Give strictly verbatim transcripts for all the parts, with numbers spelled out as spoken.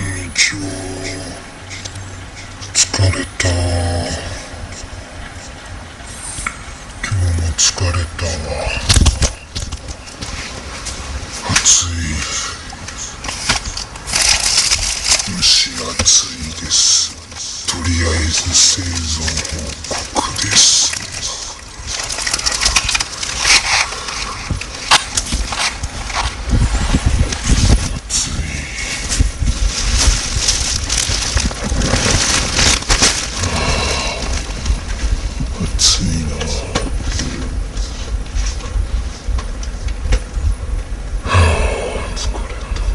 にちは。疲れた。今日も疲れたわ。暑い。蒸し暑いです。とりあえず生存報告です。暑いな。はあ、疲れた。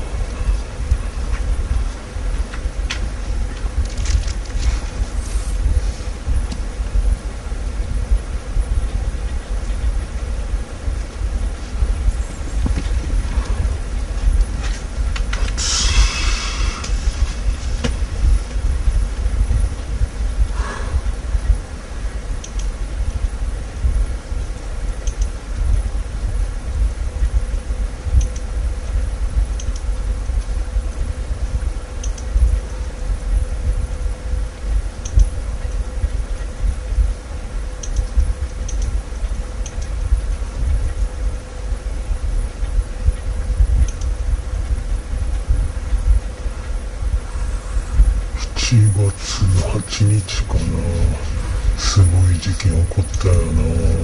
しちがつはちにちかな。すごい事件起こったよな。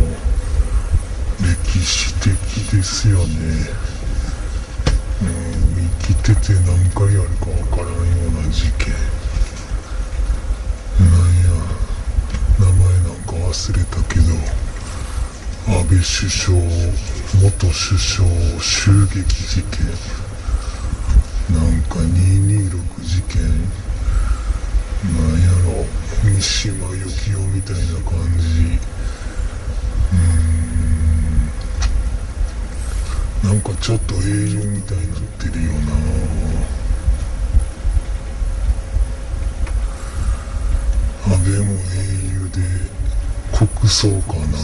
歴史的ですよね。うん、生きてて何回あるかわからんような事件。なんや、名前なんか忘れたけど、安倍首相、元首相襲撃事件、なんかにひゃくにじゅうろく事件、なんやろ、三島由紀夫みたいな感じ。うーん、なんかちょっと英雄みたいになってるよな。安倍も英雄で国葬かな。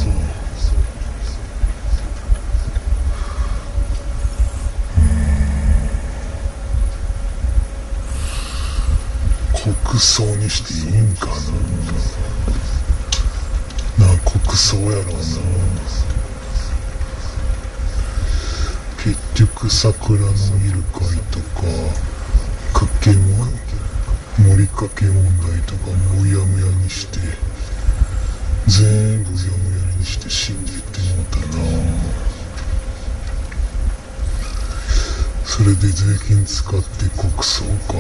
国葬にしていいんかな。なあ、国葬やろうな。結局桜の見る会とかかけも盛りかけ問題とかもうやむやにして全部うやむやにして死んでいってもうたな。それで税金使って国葬か。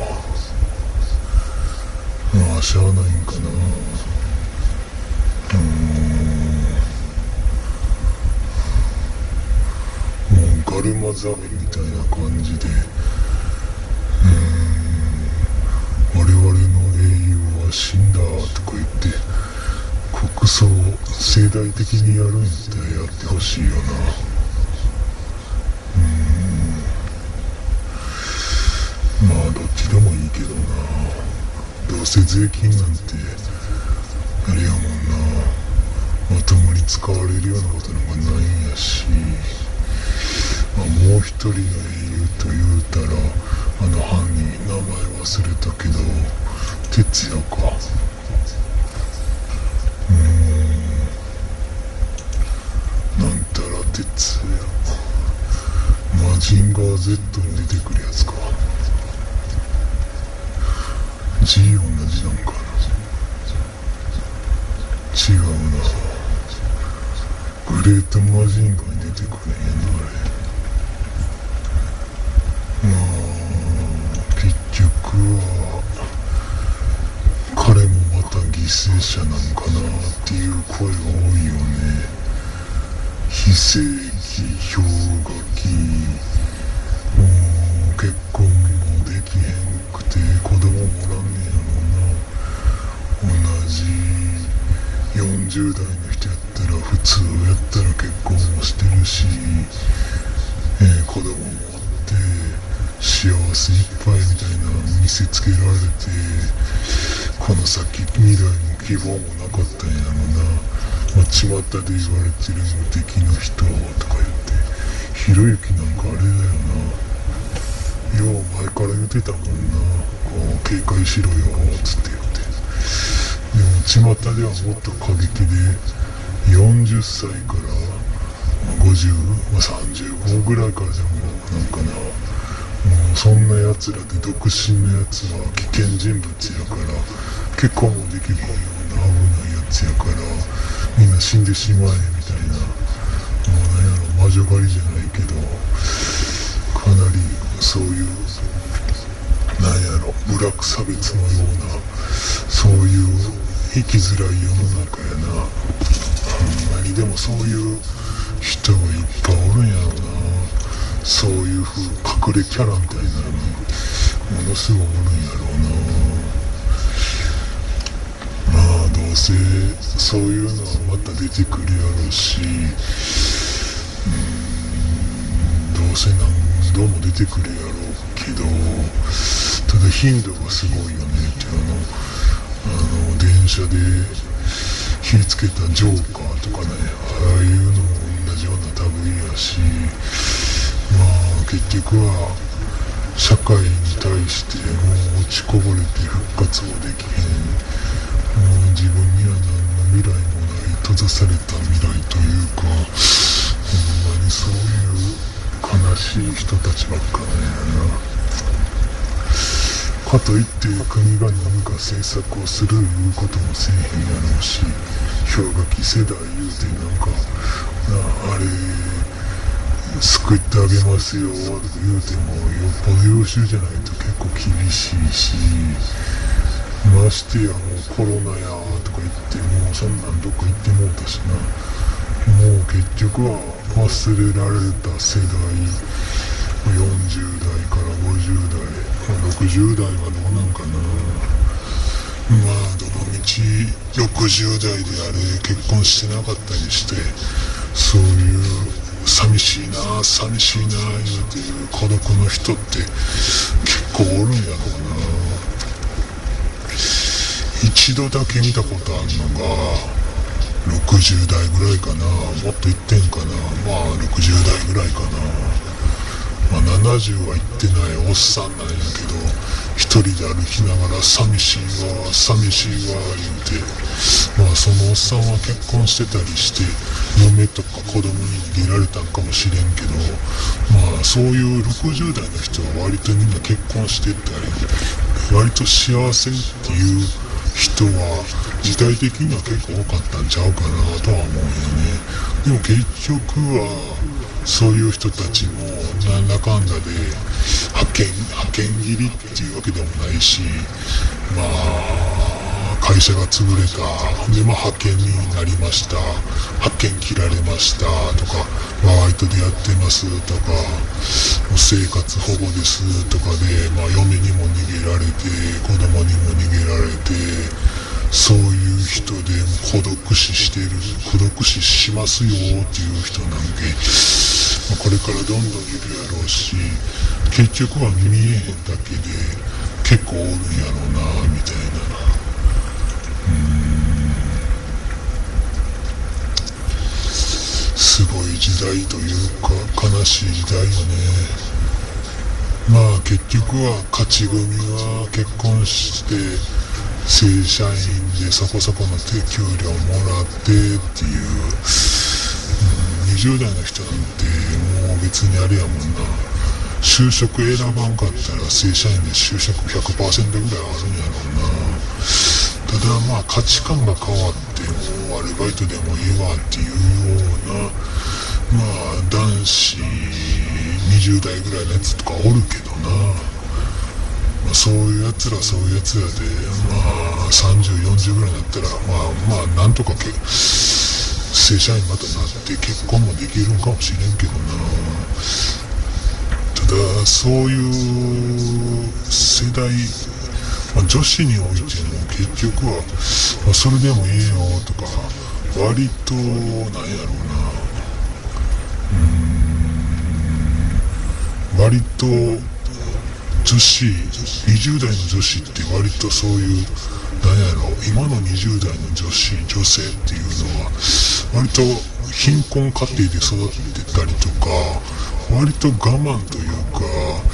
まあしゃあないんかな。うーん、もうガルマザメみたいな感じで、うーん、我々の英雄は死んだとか言って国葬を盛大的にやるんやったらやってほしいよな。うーん、まあどっちでもいいけどな。どうせ税金なんてあれやもんな、まともに使われるようなことなんかないんやし、まあ、もう一人の英雄と言うたらあの犯人、名前忘れたけど哲也か。うーん、なんたら哲也、マジンガー Z に出てくるやつか。G 同じなんかな。違うな。グレートマジンガーに出てくるんやな、あれ。まあ結局は彼もまた犠牲者なんかなっていう声が多いよね。非正規氷河期、もう結婚もできへんくて子供もおらんねやろな。同じよんじゅうだいの人やったら普通やったら結婚もしてるし、えー、子供もおって幸せいっぱいみたいな見せつけられて、この先未来も希望もなかったんやろな。まあ、巷で言われてる無敵の人とか言って、ひろゆきなんかあれだよな、よう前かから言ってたもんな、こう警戒しろよつって言って。でも巷ではもっと過激でよんじゅっさいからごじゅう、まあ、さんじゅうごぐらいからでもなんかな、もうそんなやつらで独身のやつは危険人物やから結婚もできへんような危ないやつやからみんな死んでしまえみたいな、もうなんやろ魔女狩りじゃないけどかなりそういうなんやろ部落差別のようなそういう生きづらい世の中やな。ほんまにでもそういう人がいっぱいおるんやろな。そういう風隠れキャラみたいなのものすごいおるんやろうな。まあどうせそういうのはまた出てくるやろうし、うーんどうせ何度も出てくるやろうけど、ただ頻度がすごいよねっていうのあの電車で火つけたジョーカーとかね、ああいうのも同じような類やし、まあ結局は社会に対してもう落ちこぼれて復活もできへん、もう自分には何の未来もない閉ざされた未来というか、ほんまにそういう悲しい人たちばっかなんやな。かといって国が何か政策をするいうこともせえへんやろうし、氷河期世代言うてなんかなあれ救ってあげますよとか言うてもよっぽど優秀じゃないと結構厳しいし、ましてやもうコロナやとか言ってもうそんなんどっか行ってもうたしな、もう結局は忘れられた世代よんじゅうだいからごじゅうだい、ろくじゅうだいはどうなんかな。まあどのみちろくじゅうだいであれ結婚してなかったりして、そういう寂しいな寂しいな言うていう孤独の人って結構おるんやろうな。一度だけ見たことあるのがろくじゅうだいぐらいかな、もっといってんかな、まあろくじゅうだいぐらいかな、まあ、ななじゅうはいってないおっさんなんやけど一人で歩きながら寂しいわ寂しいわ言うて、まあそのおっさんは結婚してたりして嫁とか子供に逃げられたんかもしれんけど、まあそういうろくじゅうだいの人は割とみんな結婚してたり割と幸せっていう人は時代的には結構多かったんちゃうかなとは思うよね。でも結局はそういう人たちもなんだかんだで派遣派遣切りっていうわけでもないし、まあ会社が潰れたで、まあ、派遣になりました、派遣切られましたとか、バイトでやってますとか、生活保護ですとかで、まあ、嫁にも逃げられて子供にも逃げられて、そういう人で孤独死してる孤独死しますよっていう人なんで、まあ、これからどんどんいるやろうし、結局は見えへんだけで結構おるんやろうなみたいな。うーんすごい時代というか悲しい時代よね。まあ結局は勝ち組は結婚して正社員でそこそこの手給料もらってっていう、うん、にじゅうだいの人なんてもう別にあれやもんな、就職選ばんかったら正社員で就職 ひゃくパーセント ぐらいあるんやろうな。ただまあ価値観が変わってもうアルバイトでもいいわっていうような、まあ男子にじゅうだいぐらいのやつとかおるけどな、まあ、そういうやつらそういうやつらでまあさんじゅう、よんじゅうぐらいになったらまあまあなんとかけ正社員またなって結婚もできるんかもしれんけどな。ただそういう世代、まあ、女子においても結局は、まあ、それでもいいよとか割となんやろうな、うーん割と女子にじゅうだいの女子って割とそういうなんやろ今のにじゅうだいの女子女性っていうのは割と貧困家庭で育ってたりとか割と我慢というか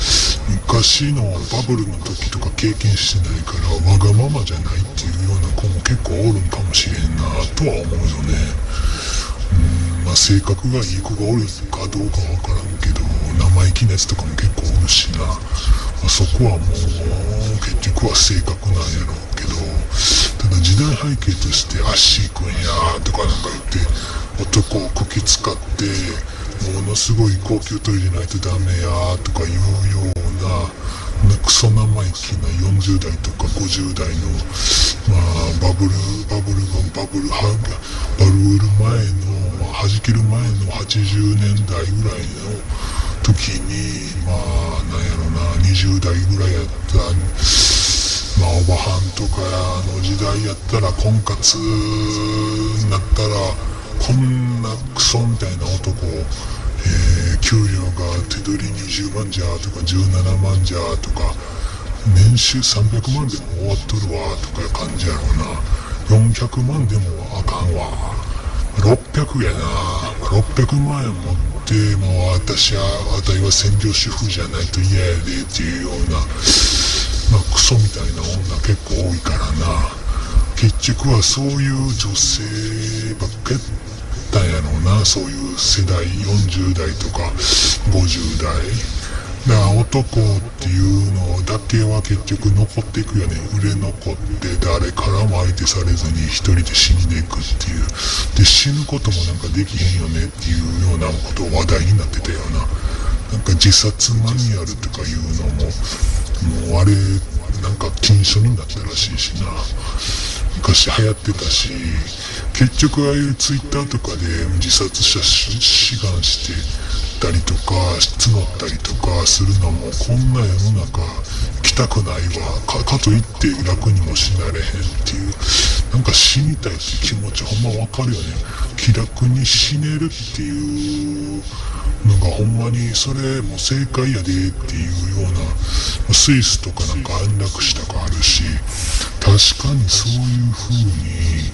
昔のバブルの時とか経験してないからわがままじゃないっていうような子も結構おるんかもしれんなとは思うよね。うん、まあ性格がいい子がおるかどうかわからんけど生意気なやつとかも結構おるしな、まあ、そこはもう結局は性格なんやろうけど、ただ時代背景としてアッシー君やとかなんか言って男をこき使ってものすごい高級トイレないとダメやとかいうようなクソ生意気なよんじゅう代とかごじゅう代の、まあ、バブルバブルのバブルはバブル前の、まあ、弾ける前のはちじゅうねんだいぐらいの時にまあなんやろなにじゅう代ぐらいやったまあおばはんとかの時代やったら婚活になったらこんなクソみたいな男を、えー、給料が手取りにじゅうまんじゃとかじゅうななまんじゃとか年収さんびゃくまんでも終わっとるわとかいう感じやろうな。よんひゃくまんでもあかんわ、ろっぴゃくやな。ろっぴゃくまん円持ってもう私はあたいは専業主婦じゃないと嫌やでっていうような、まあ、クソみたいな女結構多いからな。結局はそういう女性ばっかりだんやろうな、そういう世代よんじゅう代とかごじゅう代だから男っていうのだけは結局残っていくよね。売れ残って誰からも相手されずに一人で死んでいくっていうで、死ぬこともなんかできへんよねっていうようなことを話題になってたよな。なんか自殺マニュアルとかいうのももうあれなんか禁書になったらしいしな、昔流行ってたし、結局ああいうツイッターとかで自殺者志願してたりとか募ったりとかするのもこんな世の中来たくないわ か, かといって楽にも死なれへんっていう、なんか死にたいって気持ちほんまわかるよね。気楽に死ねるっていうのがほんまにそれも正解やでっていうような、スイスとかなんか安楽死とかあるし、確かにそういう風に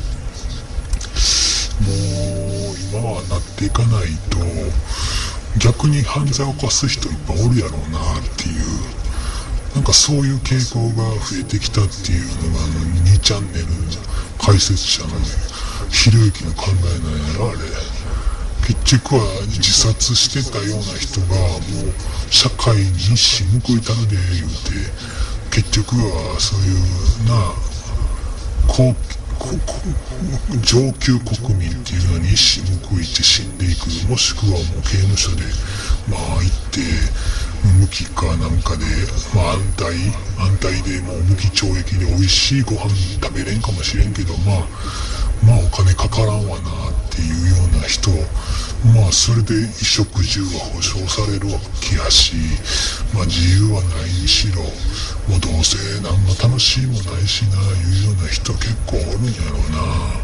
もう今はなっていかないと逆に犯罪を犯す人いっぱいおるやろうなっていう、なんかそういう傾向が増えてきたっていうのがあのにチャンネル解説者のひろゆきの考えなんやろあれ。結局は自殺してたような人がもう社会に一矢報いたので言うて、結局はそういうなこう上級国民っていうのに一矢報いて死んでいく、もしくはもう刑務所でまあ行って無期かなんかで、まあ、安泰安泰でもう無期懲役で美味しいご飯食べれんかもしれんけど、まあまあお金かからんわなっていうような人、まあそれで衣食住は保障されるわけやし、まあ自由はないにしろもうどうせ何の楽しみもないしないうような人結構おるんやろうな。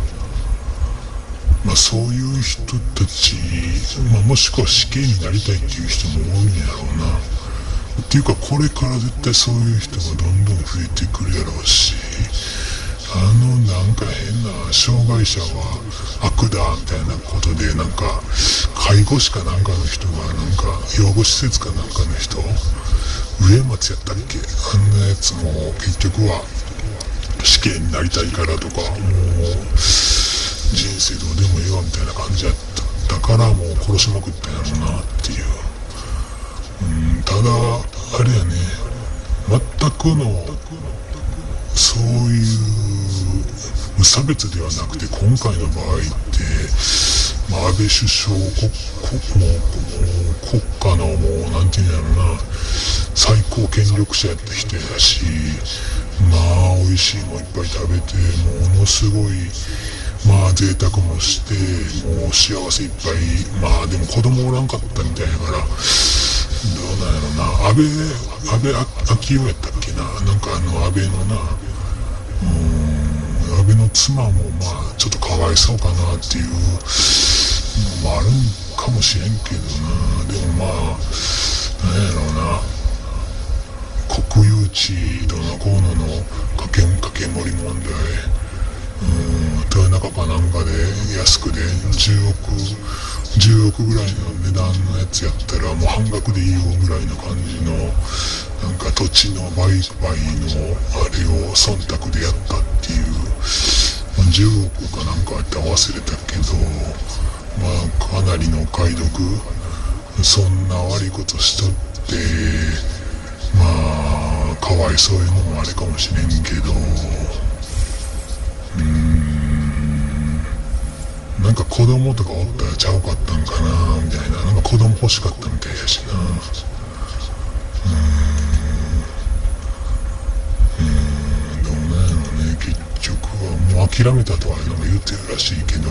まあそういう人たち、まあ、もしくは死刑になりたいっていう人もおるんやろうな。っていうかこれから絶対そういう人がどんどん増えてくるやろうし、あのなんか変な障害者は悪だみたいなことでなんか介護士かなんかの人がなんか養護施設かなんかの人、上松やったっけ、あんなやつも結局は死刑になりたいからとかもう人生どうでもいいわみたいな感じやった。だからもう殺しまくったんやろうなっていう。うん、ただあれやね、全くのそういう無差別ではなくて今回の場合って、まあ、安倍首相国国も国家のもうなんていうんやろな最高権力者やった人やし、まあ美味しいもんいっぱい食べてものすごいまあ贅沢もしてもう幸せいっぱい、まあでも子供おらんかったみたいやからどうなんやろな。安倍安倍昭夫やったっけな、なんかあの安倍のな、うーん安倍の妻もまあちょっとかわいそうかなっていうのもあるんかもしれんけどな。でもまあなんやろうな、国有地どのこうののかけんかけ盛り問題、うーん豊中かなんかで安くでじゅうおくじゅうおくぐらいの値段のやつやったらもう半額でいいよぐらいの感じのなんか土地の売買のあれを忖度でやったっていう、まあ、じゅうおくかなんかあって忘れたけど、まあかなりのお買い得、そんな悪いことしとってまあかわいそういうのもあれかもしれんけど、うーんなんか子供とかおったらちゃうかったんかなみたいな、なんか子供欲しかったみたいやしな。うーんうーんどうなんやろね、結局はもう諦めたとはなんか言ってるらしいけど、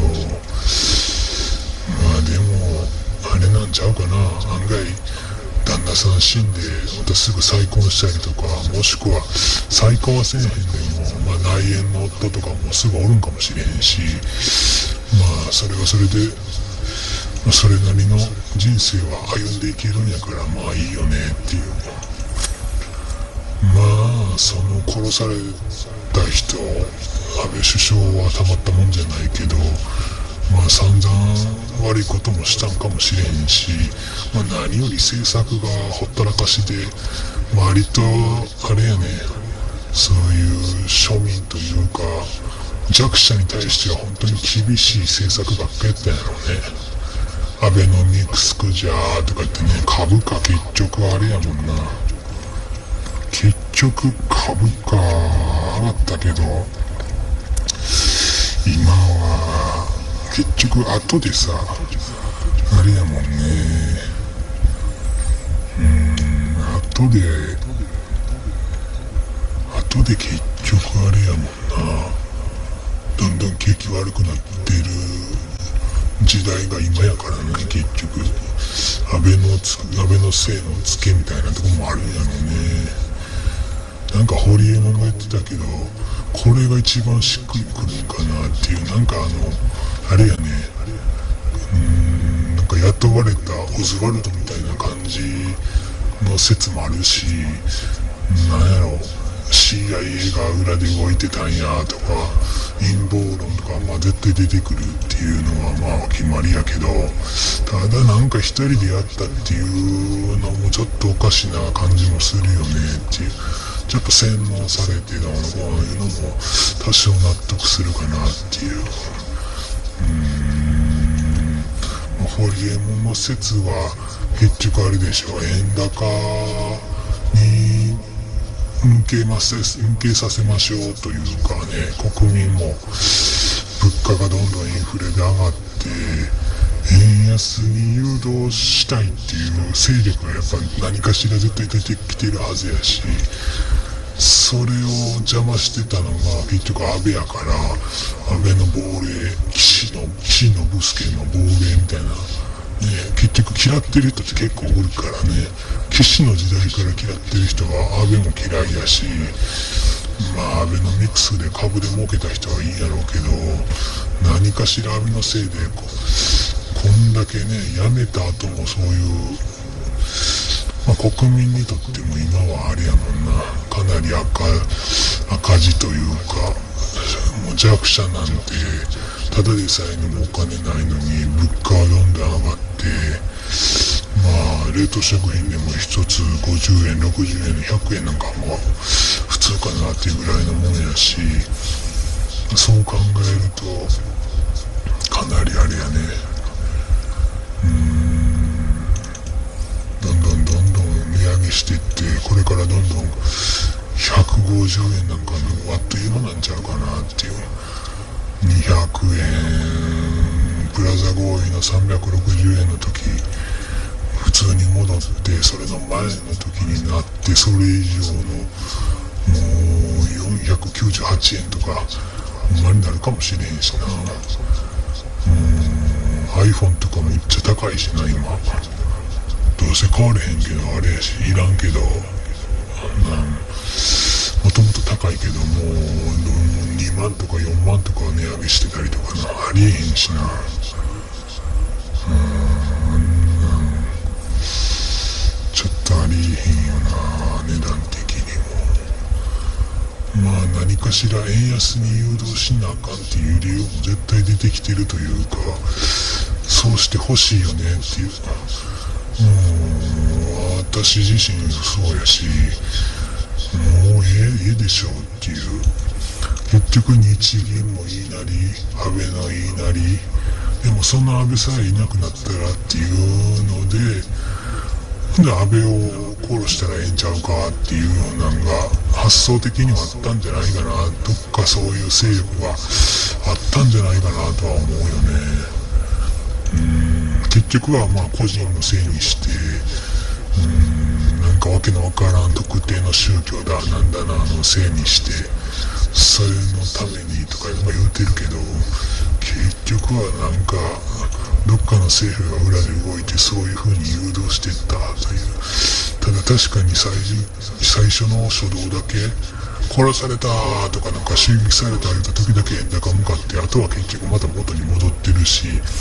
まあでもあれなんちゃうかな、案外旦那さん死んでまたすぐ再婚したりとか、もしくは再婚はせえへんでも、まあ、内縁の夫とかもすぐおるんかもしれへんし、まあそれはそれで、まあ、それなりの人生は歩んでいけるんやからまあいいよねっていう。まあその殺された人安倍首相はたまったもんじゃないけど、まあ散々悪いこともしたんかもしれへんし、まあ、何より政策がほったらかしで割とあれやね、そういう庶民というか弱者に対しては本当に厳しい政策ばっかやったんやろうね。アベノミクスクじゃーとか言ってね、株価結局あれやもんな、結局株価上がったけど今は結局後でさあれやもんね、うーん後で後で結局あれやもんな、どんどん景気悪くなってる時代が今やからね、結局安倍のつ安倍のせいのツケみたいなとこもあるんやろね。なんか堀江門が言ってたけど、これが一番しっくりくるんかなっていう、なんかあのあれやね、うーんなんか雇われたオズワルドみたいな感じの説もあるし、なんやろ シーアイエー が裏で動いてたんやとか陰謀論とかまあ絶対出てくるっていうのはまあ決まりやけど、ただなんか一人でやったっていうのもちょっとおかしな感じもするよねっていう、ちょっと洗脳されてどうのこういうのも多少納得するかなっていう。うーん堀江門の説は結局あれでしょう、円高に向けませ向けさせましょうというかね、国民も物価がどんどんインフレで上がって円安に誘導したいっていう勢力がやっぱ何かしら絶対出てきてるはずやし、それを邪魔してたのが結局安倍やから、安倍の亡霊、岸の岸信介の亡霊みたいなね、結局嫌ってる人って結構おるからね、岸の時代から嫌ってる人は安倍も嫌いやし、まあアベノミクスで株で儲けた人はいいやろうけど、何かしら安倍のせいでこうこんだけね辞めた後もそういう、まあ、国民にとっても今はあれやもんな、かなり赤赤字というか、もう弱者なんてただでさえにもお金ないのに物価はどんどん上がって、まあ冷凍食品でも一つごじゅうえんろくじゅうえんのひゃくえんなんかも普通かなっていうぐらいのもんやし、そう考えるとかなりあれやね、うーんどんどんどんどん値上げしていって、これからどんどんひゃくごじゅうえんなんかのあっという間なんちゃうかなっていう。にひゃくえんプラザ合意のさんびゃくろくじゅうえんの時普通に戻って、それの前の時になって、それ以上のもうよんひゃくきゅうじゅうはちえんとかほんまになるかもしれへんしな。うーん iPhone とかめっちゃ高いしな今。どうせ買われへんけどあれやし、いらんけど、もともと高いけどもうにまんとかよんまんとか値上げしてたりとかな、ありえへんしな。うーんちょっとありえへんよな、値段的にも。まあ何かかしら円安に誘導しなあかんっていう理由も絶対出てきてるというか、そうしてほしいよねっていう。うーん、私自身そうやし、もうええ、ええでしょうっていう。結局日銀もいいなり、安倍のいいなり、でもその安倍さえいなくなったらっていうので、で安倍を殺したらええんちゃうかっていうのが発想的にはあったんじゃないかな、どっかそういう勢力があったんじゃないかなとは思うよね。うーん、結局はまあ個人のせいにして、うーん、なんかわけのわからん特定の宗教だなんだなのせいにして、それのためにとか言うてるけど、結局はなんかどっかの政府が裏で動いてそういう風に誘導していったという。ただ確かに 最, 最初の初動だけ殺されたとかなんか襲撃された言った時だけ円高向かって、あとは結局また元に戻ってるし、もう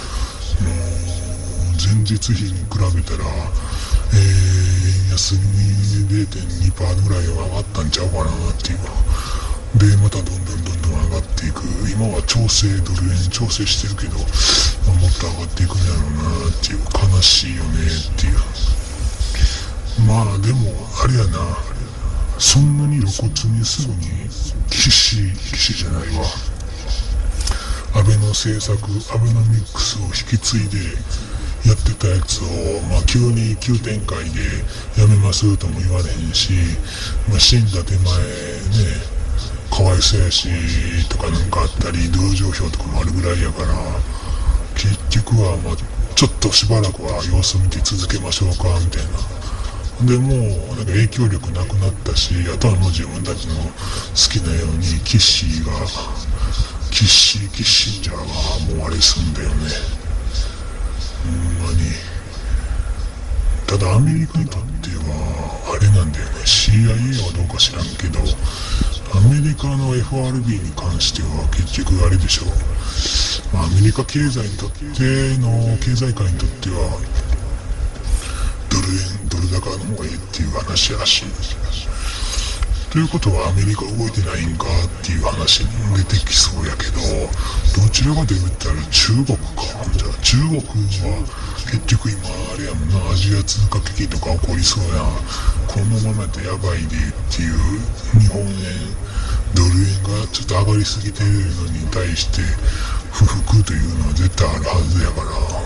前日比に比べたら、えー、円安に ゼロてんにパーセント ぐらいは上がったんちゃうかなっていう。でまたどんどんどんどん上がっていく。今は調整、ドル円調整してるけど、まあ、もっと上がっていくんやろうなっていう。悲しいよねっていう。まあでもあれやな、そんなに露骨にすぐに岸岸じゃないわ、安倍の政策、アベノミクスを引き継いでやってたやつを、まあ、急に急展開でやめますとも言われへんし、まあ、死んだ手前ね、かわいそうやしとかなんかあったり、同情票とかもあるぐらいやから、結局はまあちょっとしばらくは様子見て続けましょうかみたいな。でもうなんか影響力なくなったし、あとはもう自分たちの好きなようにキッシーがキッシーキッシンジャーがもうあれすんだよね、ほんまに。ただアメリカにとってはあれなんだよね、 シーアイエー はどうか知らんけど、アメリカの エフアールビー に関しては結局あれでしょう、アメリカ経済にとっての経済界にとってはドル円ドル高の方がいいっていう話らしい。ということはアメリカ動いてないんかっていう話に出てきそうやけど、どちらかと言ったら中国か。じゃあ中国は結局今あれやもんな、アジア通貨危機とか起こりそうや、このままでやばいでっていう。日本円ドル円がちょっと上がりすぎてるのに対して不服というのは絶対あるはずやから、う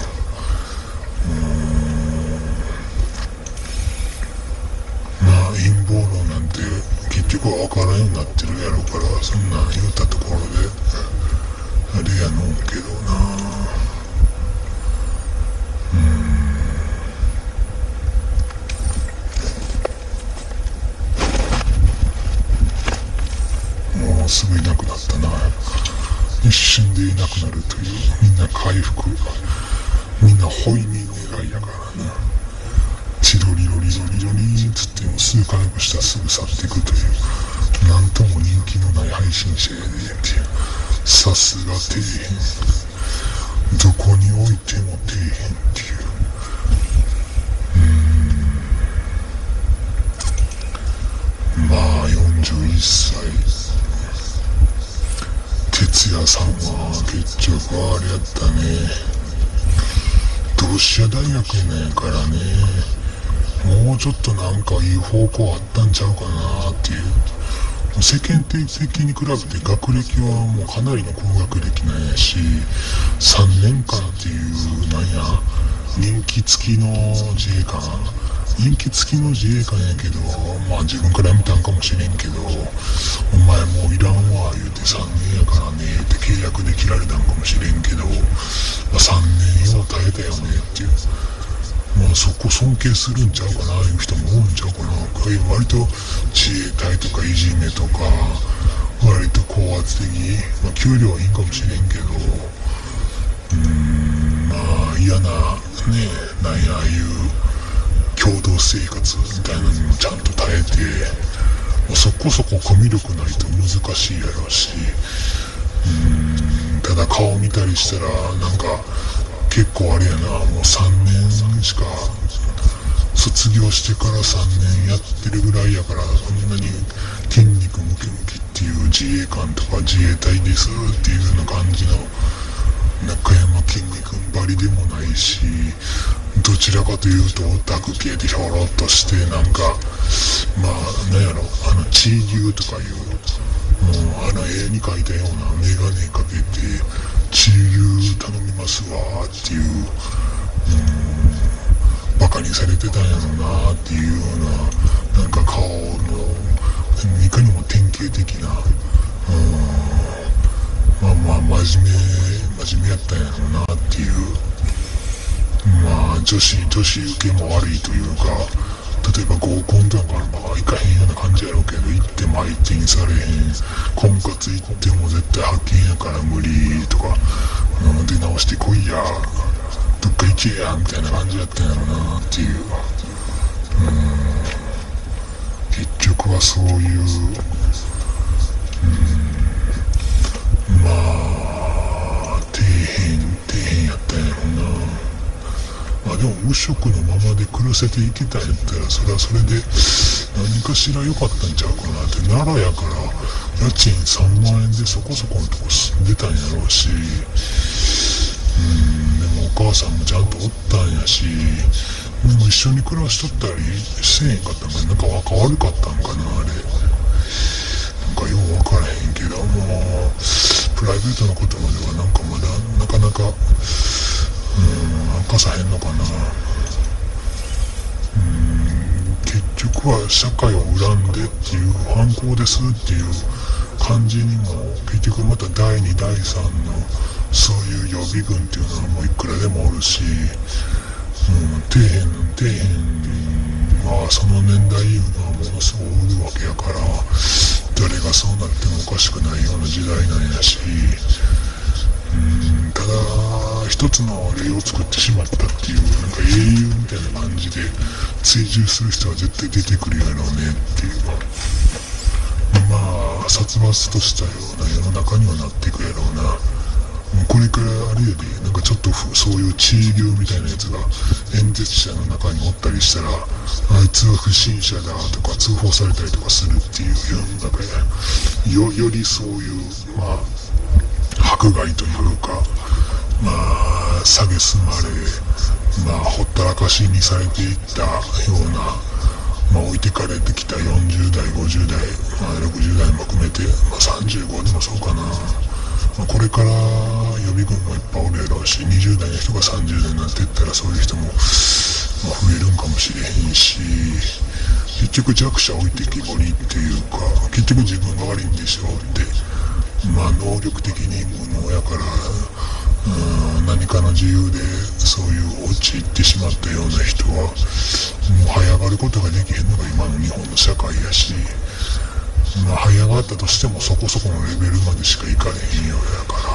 ーん、まあ陰謀論なんて結局は分からんようになってるやろうから、そんなん言うたところであれやのんけどな。うーん、もうすぐいなくなったな。一瞬でいなくなるという。みんな回復、みんなホイミ狙いやからな。チロリロリロリロリーンつっても数回もしたらすぐ去っていくという、なんとも人気のない配信者やでっていう。さすが底辺、どこに置いても底辺っていう。うーん、まあよんじゅういっさい哲也さんは結局あれやったね、同志社大学なんやからね、もうちょっとなんかいい方向あったんちゃうかなっていう。世間的に比べて学歴はもうかなりの高学歴なんやし、さんねんかんっていうなんや人気付きの自衛官、人気付きの自衛官やけど、まあ自分から見たんかもしれんけど、お前もういらんわ言うてさんねんやからねって契約で切られたんかもしれんけど、まあ、さんねんよう耐えたよねっていう。まあそこ尊敬するんちゃうかないう人も多いんちゃうかな。割と自衛隊とかいじめとか割と高圧的、まあ給料はいいかもしれんけど、うーん、まあ嫌なね、なんやああいう共同生活みたいなのにもちゃんと耐えて、そこそこコミュ力ないと難しいやろうし、うーん、ただ顔見たりしたらなんか結構あれやな、もうさんねんしか卒業してからさんねんやってるぐらいやから、そんなに筋肉ムキムキっていう自衛官とか自衛隊ですっていうような感じの中山きんに君ばりでもないし、どちらかというとオタク系でひょろっとしてなんかまあなんやろあのチー牛とかいうもうあの絵に描いたようなメガネかけてチー牛頼みますわっていう、うん、バカにされてたんやろなっていうようななんか顔のいかにも典型的な、うん、まあまあ真面目真面目やったんやろなっていう、まあ女子女子受けも悪いというか、例えば合コンとかまあ行かへんような感じやろうけど、行っても相手にされへん、婚活行っても絶対派遣やから無理とか、うん、出直してこいやどっか行けやみたいな感じやったんやろなっていう、うん、結局はそういう、うん、まあ底辺底辺やったんやろな。まあでも無職のままで暮らせていけたんやったらそれはそれで何かしら良かったんちゃうかなって。奈良やから家賃さんまんえんでそこそこのとこ住んでたんやろうし、うんでもお母さんもちゃんとおったんやし、でも一緒に暮らしとったりせえへんかったんか、なんか若悪かったんかなあれ、なんかよう分からへんけども、プライベートなことまではなんかまだなかなかうん明かさへんのかな。うん結局は社会を恨んでっていう反抗ですっていう感じにも結局まただいにだいさんのそういう予備軍っていうのはもういくらでもおるし、うん、底辺底辺はその年代いうのはものすごいおるわけやから、誰がそうなってもおかしくないような時代なんやし、うんただ一つの例を作ってしまったっていうなんか英雄みたいな感じで追従する人は絶対出てくるやろうねっていう、まあ殺伐としたような世の中にはなっていくやろうな。もうこれからあれやでなんかちょっとそういう地位牛みたいなやつが演説者の中におったりしたら、あいつは不審者だとか通報されたりとかするっていう世の中や よ, よりそういうまあ迫害というか、まあ蔑まれ、まあほったらかしにされていったような、まあ置いてかれてきたよんじゅうだいごじゅうだい、まあ、ろくじゅうだいも含めて、まあ、さんじゅうごでもそうかな、まあ、これから予備軍もいっぱいおるやろうし、にじゅうだいの人がさんじゅうだいになっていったらそういう人も、まあ、増えるんかもしれへんし、結局弱者置いてきぼりっていうか、結局自分が悪いんでしょうって、まあ能力的に無能やから、うん何かの自由でそういう陥ってしまったような人はもう這い上がることができへんのが今の日本の社会やし、まあ這い上がったとしてもそこそこのレベルまでしかいかれへんようやから、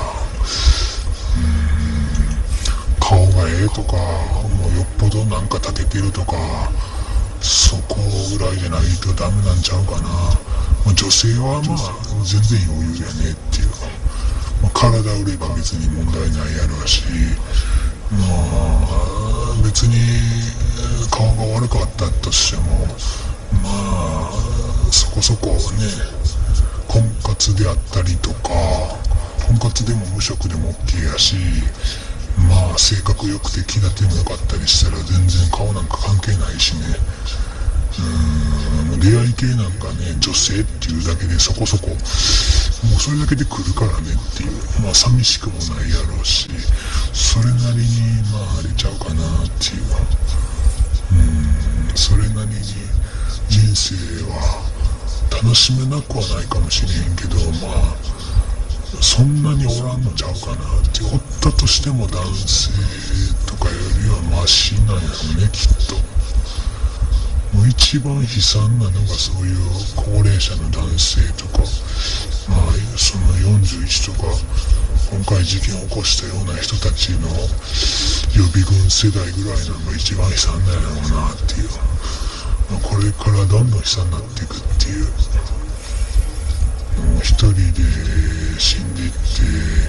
うん顔がええとかもうよっぽどなんか長けてるとかそこぐらいじゃないとダメなんちゃうかな。まあ、女性はまあ全然余裕やねっていうか、まあ、体売れば別に問題ないやろうし、まあ別に顔が悪かったとしてもまあそこそこね婚活であったりとか、婚活でも無職でも OK やし、まあ性格良くて気立ても良かったりしたら全然顔なんか関係ないしね。うーん出会い系なんかね女性っていうだけでそこそこもうそれだけで来るからねっていう、まあ寂しくもないやろうし、それなりにまああれちゃうかなっていう、うーんそれなりに人生は楽しめなくはないかもしれへんけど、まあそんなにおらんのちゃうかなって、おったとしても男性とかよりはマシなんやろうねきっと。もう一番悲惨なのがそういう高齢者の男性とか、まあそのよんじゅういちとか今回事件を起こしたような人たちの予備軍世代ぐらいなのが一番悲惨なんやろうなっていう、まあ、これからどんどん悲惨になっていくっていう、もう一人で死んでいって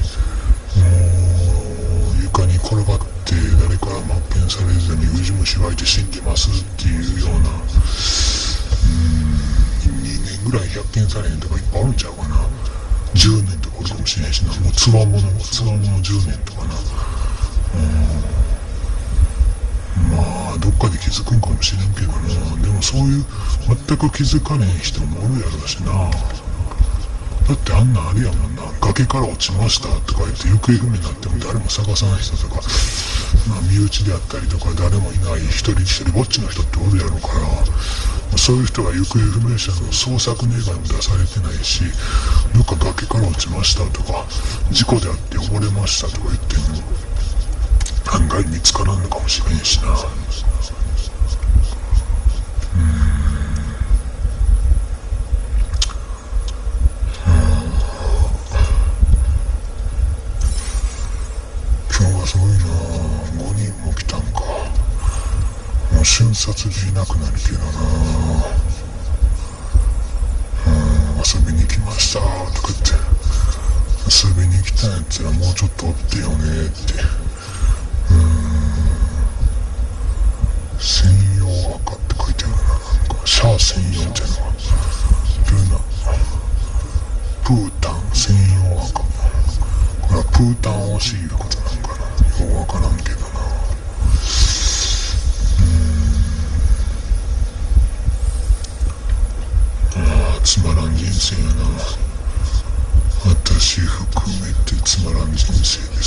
もう床に転がって誰からも発見されずにウジ虫湧いて死んでますっていうような、うーん人間ぐらい発見されへんとかいっぱいあるんちゃうかな。じゅうねんとかあるかもしれへんしな。もうつわものつわものじゅうねんとかな。うん、まあどっかで気づくんかもしれんけどな。でもそういう全く気づかれへん人もおるやろうしな。だってあんなんあれやもんな、崖から落ちましたとか言って行方不明になっても誰も探さない人とか、まあ、身内であったりとか誰もいない一人一人ぼっちの人っておるやろうから、そういう人が行方不明者の捜索願いも出されてないし、どっか崖から落ちましたとか事故であって溺れましたとか言っても案外見つからんのかもしれんしな。うーんすごいな。ごにんも来たんか。もう瞬殺でいなくなるけどな。うん、遊びに来ましたとか言って遊びに来たんやったらもうちょっとおってよねって。うーん、専用赤って書いてあるな。なんかシャア専用っていうのがルナプータン専用赤。これはプータン推しいうことなんかな。ようわからんけどな。うーん、まあつまらん人生やな。私含めてつまらん人生です。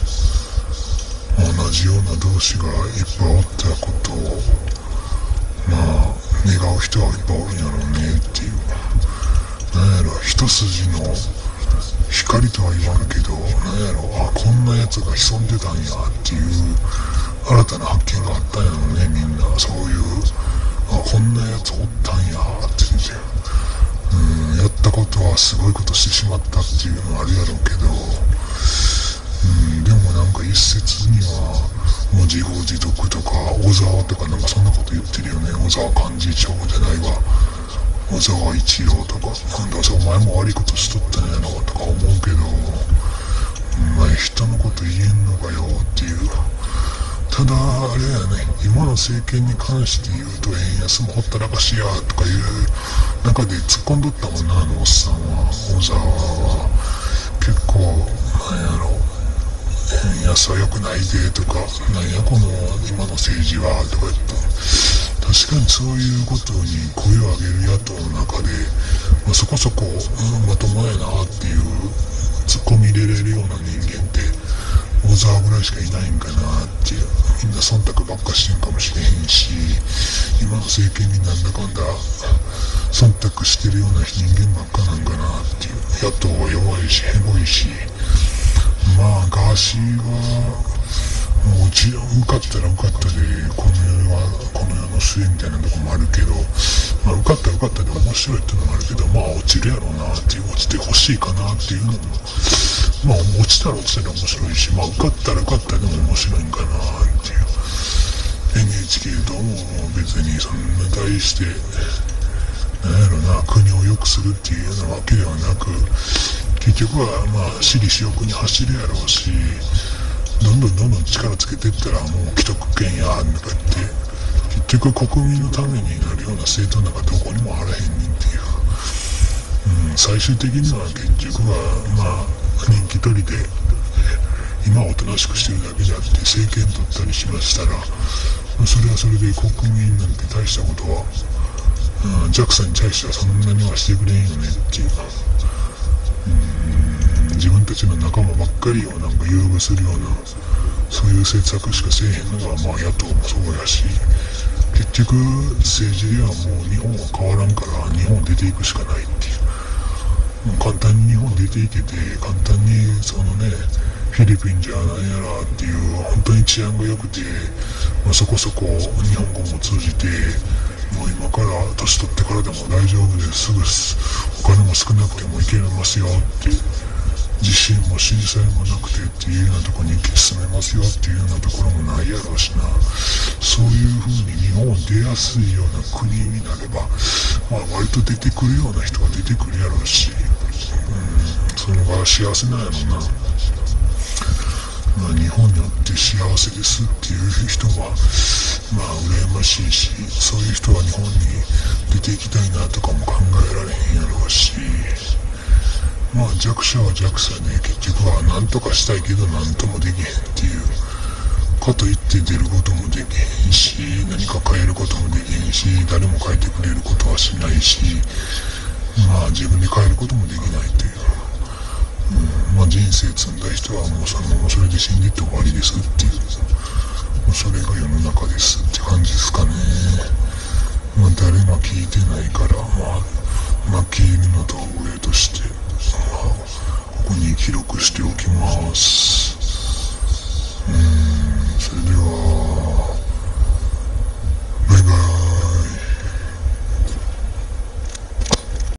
同じような同士がいっぱいおったことをまあ願う人はいっぱいおるんやろうねっていう。なんやろ、一筋の光とは言わんけど、なんやろ、あ、こんなやつが潜んでたんやっていう新たな発見があったんやろね。みんなそういう、あ、こんなやつおったんやって言って、うん、やったことはすごいことしてしまったっていうのはあるやろうけど、うん、でもなんか一説にはもう自業自得とか小沢とかなんかそんなこと言ってるよね。小沢幹事長じゃないわ、小沢一郎とか、なんだ、お前も悪いことしとったんやなとか思うけど、お前人のこと言えんのかよっていう。ただあれやね、今の政権に関して言うと円安もほったらかしやとかいう中で突っ込んどったもんな、あのおっさんは。小沢は結構なんやろ、円安は良くないでとか、なんやこの今の政治はとか言って、確かにそういうことに声を上げる野党の中で、まあ、そこそこ、うん、まともやなっていうツッコミ入れれるような人間って小沢ぐらいしかいないんかなっていう。みんな忖度ばっかしてんかもしれへんし、今の政権になんだかんだ忖度してるような人間ばっかなんかなっていう。野党は弱いしヘボいし、まあガーシーはもううち受かったら受かったでこの世はこの世の末みたいなとこもあるけど、まあ、受かったら受かったで面白いっていうのもあるけど、まあ落ちるやろうなっていう、落ちてほしいかなっていうのも、まあ落ちたら落ちたら面白いし、まあ受かったら受かったでも面白いんかなっていう。 エヌエイチケー とも別にそんな大してなんやろな、国を良くするっていうようなわけではなく、結局はまあ私利私欲に走るやろうし、どんどんどんどん力つけていったらもう既得権やとか言って結局国民のためになるような政党なんかどこにもあらへんねんっていう、うん、最終的には結局はまあ人気取りで今はおとなしくしてるだけであって政権取ったりしましたら、それはそれで国民なんて大したことは、うん、ジャクサに対してはそんなにはしてくれんよねっていう、うん、自分たちの仲間ばっかりをなんか優遇するようなそういう政策しかせえへんのがまあ野党もそうやし、結局政治ではもう日本は変わらんから日本出ていくしかないっていう、簡単に日本出ていけて簡単にそのねフィリピンじゃなんやらっていう本当に治安が良くて、まあ、そこそこ日本語も通じてもう今から年取ってからでも大丈夫です、すぐお金も少なくてもいけますよって自信も信じさえもなくてっていうようなところに進めますよっていうようなところもないやろうしな、そういう風に日本を出やすいような国になれば、まあ、割と出てくるような人が出てくるやろうし、うん、それが幸せなんやろうな。まあ、日本によって幸せですっていう人はまあ羨まましいし、そういう人は日本に出ていきたいなとかも考えられへんやろうし、まあ弱者は弱者で結局は何とかしたいけど何ともできへんっていう、かといって出ることもできへんし、何か変えることもできへんし、誰も変えてくれることはしないし、まあ自分で変えることもできないという、うん、まあ人生積んだ人はもうそのままそれで死んでいって終わりですっていう、もうそれが世の中ですって感じですかね。まあ誰も聞いてないから、まあまあ記入の道具として、まあここに記録しておきます。